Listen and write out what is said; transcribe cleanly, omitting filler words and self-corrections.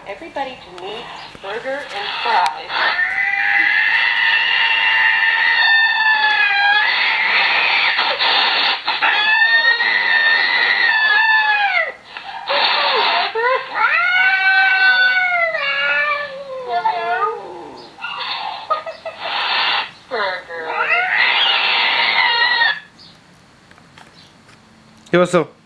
everybody to meet Burger and Fries. ¿Qué pasó?